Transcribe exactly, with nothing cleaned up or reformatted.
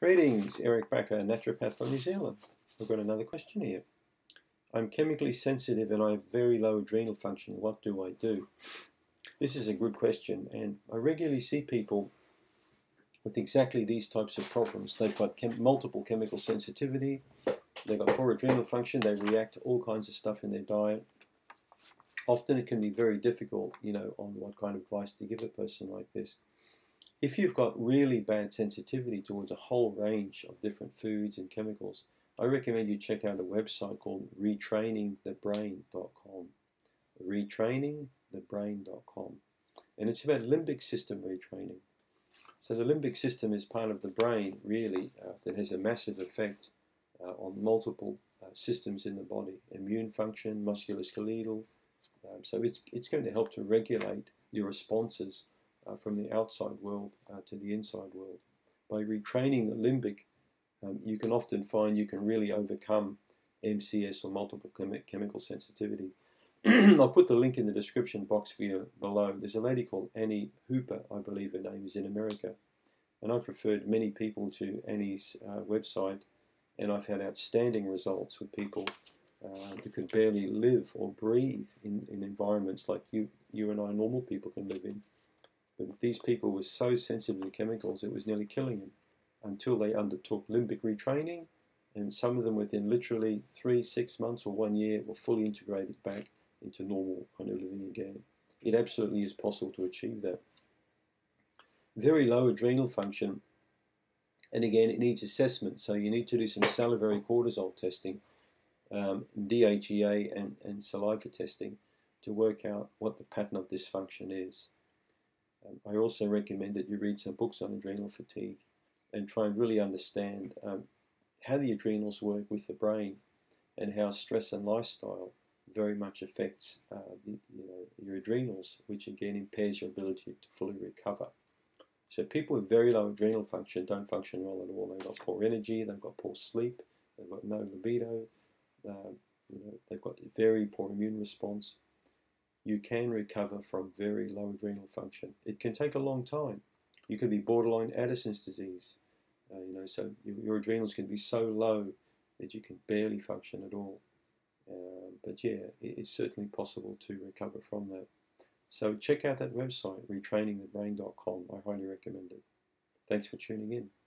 Greetings, Eric Backer, naturopath from New Zealand. I've got another question here. I'm chemically sensitive and I have very low adrenal function. What do I do? This is a good question, and I regularly see people with exactly these types of problems. They've got chem multiple chemical sensitivity, they've got poor adrenal function, they react to all kinds of stuff in their diet. Often it can be very difficult, you know, on what kind of advice to give a person like this. If you've got really bad sensitivity towards a whole range of different foods and chemicals, I recommend you check out a website called retraining the brain dot com. retraining the brain dot com. And it's about limbic system retraining. So the limbic system is part of the brain, really, uh, that has a massive effect uh, on multiple uh, systems in the body. Immune function, musculoskeletal. Um, so it's, it's going to help to regulate your responses Uh, from the outside world uh, to the inside world. By retraining the limbic, um, you can often find you can really overcome M C S or multiple chem chemical sensitivity. I'll put the link in the description box for you below. There's a lady called Annie Hooper, I believe her name is, in America, and I've referred many people to Annie's uh, website, and I've had outstanding results with people uh, who can barely live or breathe in, in environments like you, you and I normal people can live in. But these people were so sensitive to chemicals it was nearly killing them until they undertook limbic retraining, and some of them within literally three, six months or one year were fully integrated back into normal kind of living again. It absolutely is possible to achieve that. Very low adrenal function, and again it needs assessment, so you need to do some salivary cortisol testing, um, D H E A and, and saliva testing to work out what the pattern of dysfunction is. Um, I also recommend that you read some books on adrenal fatigue and try and really understand um, how the adrenals work with the brain and how stress and lifestyle very much affects uh, the, you know, your adrenals, which again impairs your ability to fully recover. So people with very low adrenal function don't function well at all. They've got poor energy, they've got poor sleep, they've got no libido, uh, you know, they've got very poor immune response. You can recover from very low adrenal function. It can take a long time. You could be borderline Addison's disease, uh, you know, so your, your adrenals can be so low that you can barely function at all. Uh, but yeah, it, it's certainly possible to recover from that. So check out that website, retraining the brain dot com. I highly recommend it. Thanks for tuning in.